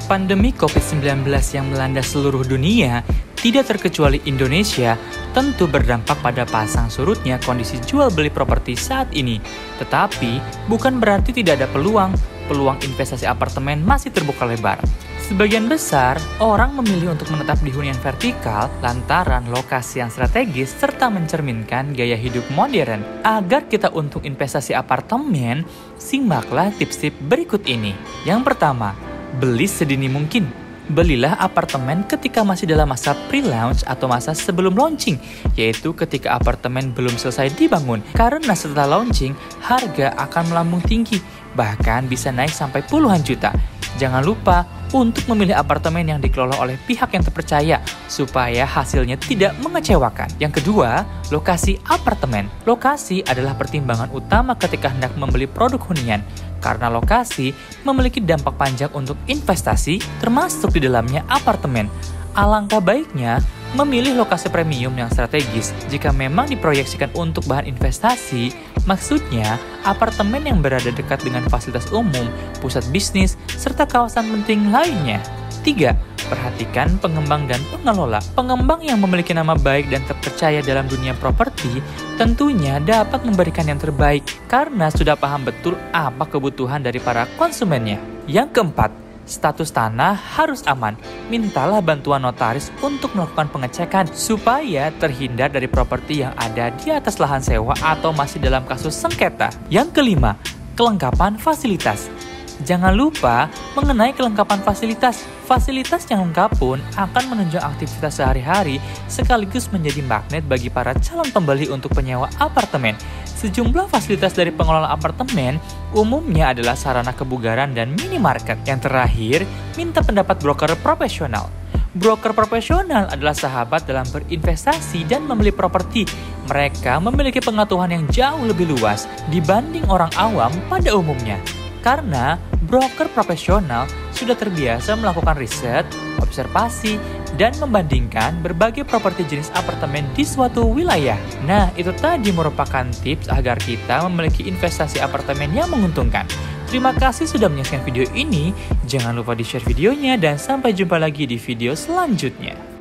Pandemi COVID-19 yang melanda seluruh dunia, tidak terkecuali Indonesia, tentu berdampak pada pasang surutnya kondisi jual beli properti saat ini. Tetapi, bukan berarti tidak ada peluang investasi apartemen masih terbuka lebar. Sebagian besar, orang memilih untuk menetap di hunian vertikal lantaran lokasi yang strategis serta mencerminkan gaya hidup modern. Agar kita untung investasi apartemen, simaklah tips-tips berikut ini. Yang pertama, beli sedini mungkin. Belilah apartemen ketika masih dalam masa pre-launch atau masa sebelum launching, yaitu ketika apartemen belum selesai dibangun. Karena setelah launching, harga akan melambung tinggi, bahkan bisa naik sampai puluhan juta. Jangan lupa untuk memilih apartemen yang dikelola oleh pihak yang terpercaya, supaya hasilnya tidak mengecewakan. Yang kedua, lokasi apartemen. Lokasi adalah pertimbangan utama ketika hendak membeli produk hunian, karena lokasi memiliki dampak panjang untuk investasi, termasuk di dalamnya apartemen. Alangkah baiknya memilih lokasi premium yang strategis jika memang diproyeksikan untuk bahan investasi, maksudnya apartemen yang berada dekat dengan fasilitas umum, pusat bisnis, serta kawasan penting lainnya. 3. Perhatikan pengembang dan pengelola. Pengembang yang memiliki nama baik dan terpercaya dalam dunia properti tentunya dapat memberikan yang terbaik karena sudah paham betul apa kebutuhan dari para konsumennya. Yang keempat, status tanah harus aman. Mintalah bantuan notaris untuk melakukan pengecekan supaya terhindar dari properti yang ada di atas lahan sewa atau masih dalam kasus sengketa. Yang kelima, kelengkapan fasilitas. Jangan lupa mengenai kelengkapan fasilitas. Fasilitas yang lengkap pun akan menunjang aktivitas sehari-hari sekaligus menjadi magnet bagi para calon pembeli untuk penyewa apartemen. Sejumlah fasilitas dari pengelola apartemen umumnya adalah sarana kebugaran dan minimarket. Yang terakhir, minta pendapat broker profesional. Broker profesional adalah sahabat dalam berinvestasi dan membeli properti. Mereka memiliki pengetahuan yang jauh lebih luas dibanding orang awam pada umumnya. Karena broker profesional sudah terbiasa melakukan riset, observasi, dan membandingkan berbagai properti jenis apartemen di suatu wilayah. Nah, itu tadi merupakan tips agar kita memiliki investasi apartemen yang menguntungkan. Terima kasih sudah menyaksikan video ini. Jangan lupa di-share videonya dan sampai jumpa lagi di video selanjutnya.